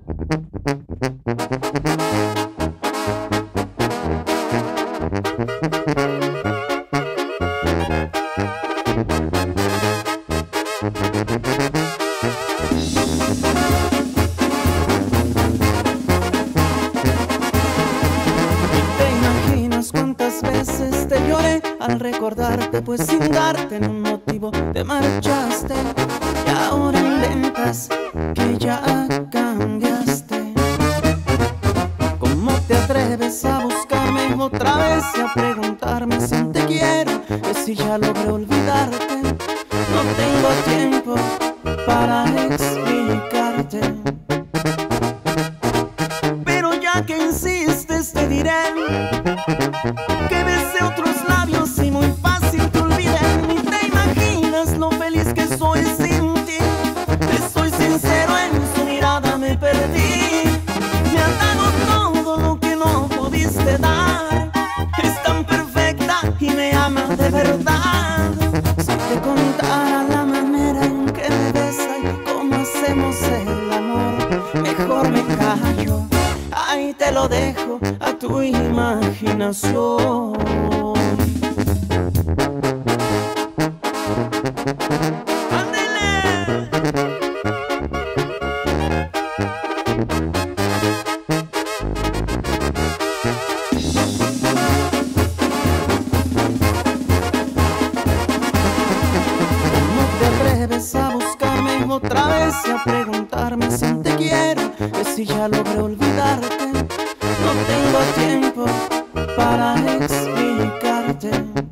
Cuántas veces te lloré al recordarte, pues sin darte un motivo te marchaste. Y ahora inventas que ya cambiaste. ¿Cómo te atreves a buscarme otra vez y a preguntarme si te quiero? Que si ya logré olvidarte, no tengo tiempo para explicarte. Pero ya que insistes te diré que besé otros labios y muy fácil te olvidé. Ni te imaginas lo feliz que soy sin ti. Te soy sincero, en su mirada me perdí. Me ha dado todo lo que no pudiste dar. Es tan perfecta y me ama de verdad. Si te contara la manera en que me besa y cómo hacemos el amor, mejor me callo. Ahí te lo dejo a tu imaginación. ¡Ándele! ¿Cómo te atreves a buscarme otra vez y a preguntarme si te quiero? Que si ya logré olvidarte, no tengo tiempo para explicarte.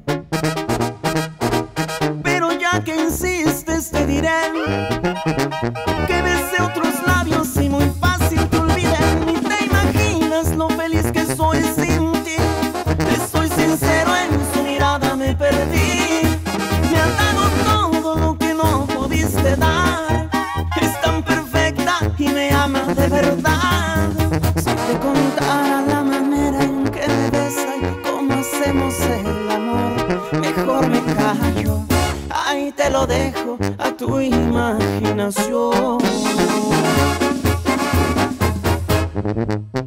Pero ya que insistes te diré que besé otros labios y muy fácil te olvidé. Ni te imaginas lo feliz que soy sin ti. Te soy sincero, en su mirada me perdí. Me ha dado todo lo que no pudiste dar. Es tan perfecta y me ama de verdad. Si te contara la manera en que me besa y cómo hacemos el amor, mejor me callo. Ahí te lo dejo a tu imaginación.